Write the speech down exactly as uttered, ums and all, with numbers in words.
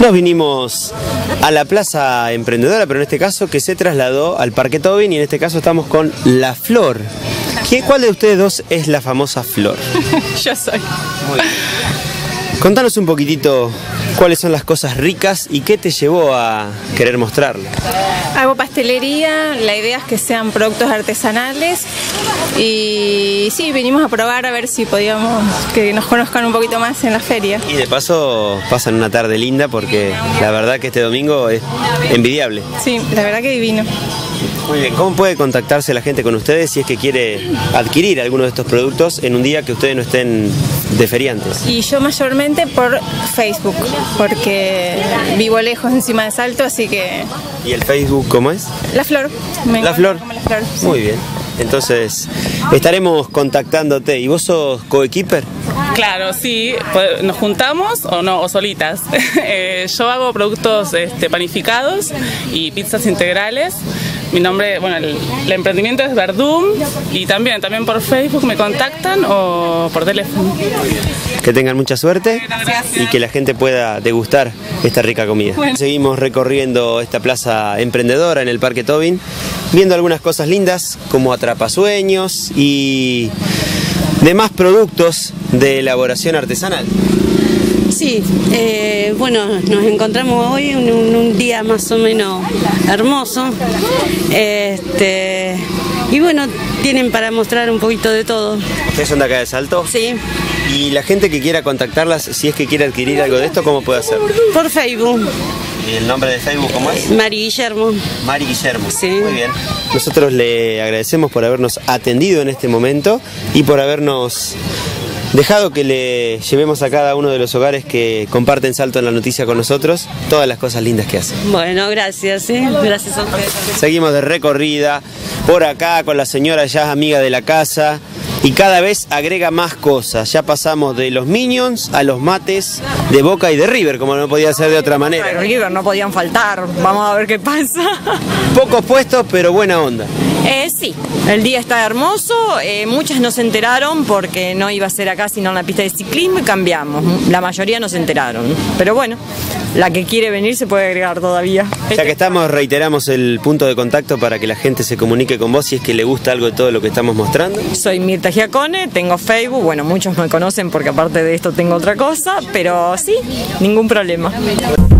Nos vinimos a la Plaza Emprendedora, pero en este caso que se trasladó al Parque Tobin, y en este caso estamos con La Flor. ¿Qué, ¿Cuál de ustedes dos es la famosa Flor? Yo soy. Muy bien. Contanos un poquitito cuáles son las cosas ricas y qué te llevó a querer mostrarlo. Hago pastelería, la idea es que sean productos artesanales y sí, venimos a probar a ver si podíamos que nos conozcan un poquito más en la feria. Y de paso pasan una tarde linda porque la verdad que este domingo es envidiable. Sí, la verdad que divino. Muy bien, ¿cómo puede contactarse la gente con ustedes si es que quiere adquirir alguno de estos productos en un día que ustedes no estén de feriantes? Y yo mayormente por Facebook, porque vivo lejos encima de Salto, así que... ¿Y el Facebook cómo es? La Flor. Me La Flor. como La Flor, sí. Muy bien. Entonces, estaremos contactándote. ¿Y vos sos coequiper? Claro, sí, nos juntamos o no, o solitas. eh, yo hago productos este, panificados y pizzas integrales. Mi nombre, bueno, el, el emprendimiento es Verdum y también, también por Facebook me contactan o por teléfono. Que tengan mucha suerte. Gracias. Y que la gente pueda degustar esta rica comida. Bueno. Seguimos recorriendo esta plaza emprendedora en el Parque Tobin, viendo algunas cosas lindas como atrapasueños y demás productos de elaboración artesanal. Sí, eh, bueno, nos encontramos hoy en un, un día más o menos hermoso, este, y bueno, tienen para mostrar un poquito de todo. ¿Ustedes son de acá de Salto? Sí. Y la gente que quiera contactarlas, si es que quiere adquirir algo de esto, ¿cómo puede hacer? Por Facebook. ¿Y el nombre de Facebook cómo es? Mari Guillermo. Mari Guillermo. Sí. Muy bien. Nosotros le agradecemos por habernos atendido en este momento y por habernos dejado que le llevemos a cada uno de los hogares que comparten Salto en la Noticia con nosotros todas las cosas lindas que hacen. Bueno, gracias, ¿eh? Gracias a ustedes. Seguimos de recorrida por acá con la señora ya amiga de la casa y cada vez agrega más cosas. Ya pasamos de los Minions a los mates de Boca y de River, como no podía ser de otra manera. De River no podían faltar, vamos a ver qué pasa. Pocos puestos, pero buena onda. Eh, sí, el día está hermoso, eh, muchas no se enteraron porque no iba a ser acá sino en la pista de ciclismo y cambiamos, la mayoría no se enteraron, pero bueno, la que quiere venir se puede agregar todavía. Ya que estamos, reiteramos el punto de contacto para que la gente se comunique con vos si es que le gusta algo de todo lo que estamos mostrando. Soy Mirta Giacone, tengo Facebook, bueno, muchos me conocen porque aparte de esto tengo otra cosa, pero sí, ningún problema.